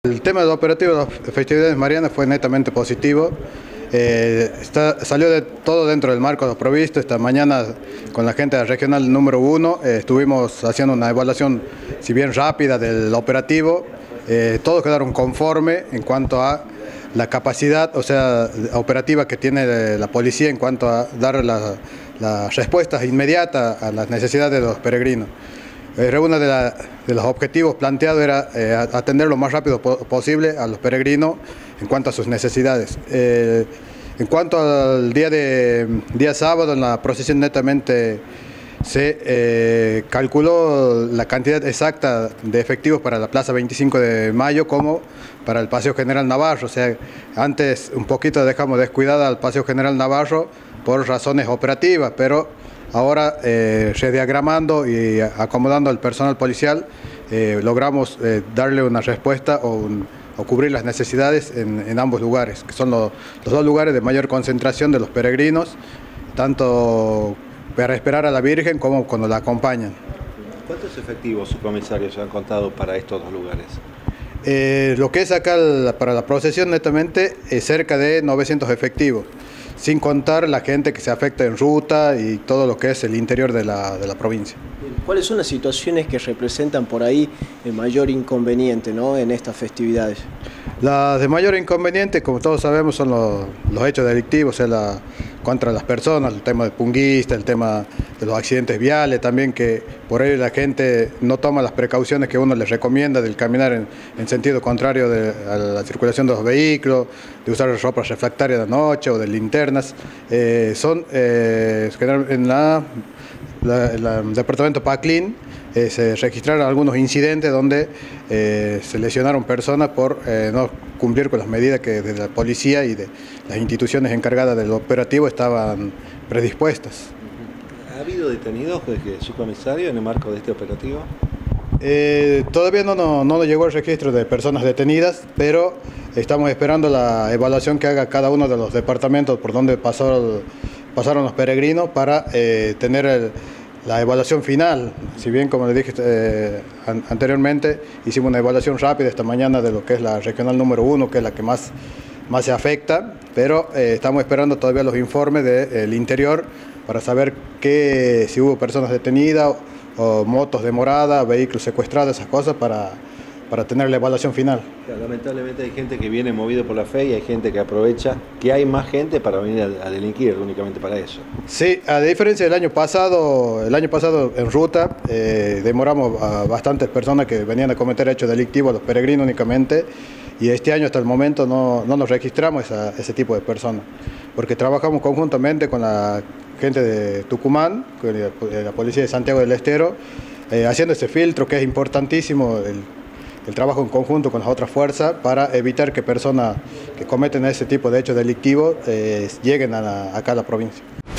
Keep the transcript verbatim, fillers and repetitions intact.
El tema del operativo de las festividades marianas fue netamente positivo. Eh, está, salió de todo dentro del marco de lo previsto. Esta mañana con la gente regional número uno eh, estuvimos haciendo una evaluación, si bien rápida, del operativo. Eh, todos quedaron conformes en cuanto a la capacidad, o sea, operativa que tiene la policía en cuanto a dar las la respuestas inmediatas a las necesidades de los peregrinos. Eh, uno de, la, de los objetivos planteados era eh, atender lo más rápido po posible a los peregrinos en cuanto a sus necesidades. Eh, en cuanto al día, de, día sábado, en la procesión netamente se eh, calculó la cantidad exacta de efectivos para la Plaza veinticinco de mayo como para el Paseo General Navarro. O sea, antes un poquito dejamos descuidada al Paseo General Navarro por razones operativas, pero ahora, eh, rediagramando y acomodando al personal policial, eh, logramos eh, darle una respuesta o, un, o cubrir las necesidades en, en ambos lugares, que son lo, los dos lugares de mayor concentración de los peregrinos, tanto para esperar a la Virgen como cuando la acompañan. ¿Cuántos efectivos subcomisarios han contado para estos dos lugares? Eh, lo que es acá la, para la procesión netamente es cerca de novecientos efectivos, sin contar la gente que se afecta en ruta y todo lo que es el interior de la, de la provincia. ¿Cuáles son las situaciones que representan por ahí el mayor inconveniente, ¿no?, en estas festividades? Las de mayor inconveniente, como todos sabemos, son los, los hechos delictivos, o sea, la, contra las personas, el tema del punguista, el tema de los accidentes viales, también que por ahí la gente no toma las precauciones que uno les recomienda del caminar en, en sentido contrario de, a la circulación de los vehículos, de usar ropa refractaria de noche o de linternas. Eh, son eh, en la... La, la, el departamento Paclín eh, se registraron algunos incidentes donde eh, se lesionaron personas por eh, no cumplir con las medidas que desde la policía y de las instituciones encargadas del operativo estaban predispuestas. ¿Ha habido detenidos desde su comisario en el marco de este operativo? Eh, todavía no, no, no nos llegó el registro de personas detenidas, pero estamos esperando la evaluación que haga cada uno de los departamentos por donde pasó el, pasaron los peregrinos para eh, tener el, la evaluación final. Si bien, como le dije eh, an anteriormente, hicimos una evaluación rápida esta mañana de lo que es la regional número uno, que es la que más, más se afecta, pero eh, estamos esperando todavía los informes del interior para saber que, si hubo personas detenidas o motos demoradas, vehículos secuestrados, esas cosas, para, para tener la evaluación final. Lamentablemente hay gente que viene movido por la fe y hay gente que aprovecha que hay más gente para venir a, a delinquir únicamente para eso. Sí, a diferencia del año pasado, el año pasado en ruta eh, demoramos a bastantes personas que venían a cometer hechos delictivos, los peregrinos únicamente, y este año hasta el momento no, no nos registramos esa, ese tipo de personas, porque trabajamos conjuntamente con la gente de Tucumán, con la, la policía de Santiago del Estero, eh, haciendo ese filtro que es importantísimo, el, el trabajo en conjunto con las otras fuerzas para evitar que personas que cometen ese tipo de hechos delictivos eh, lleguen a la, acá a la provincia.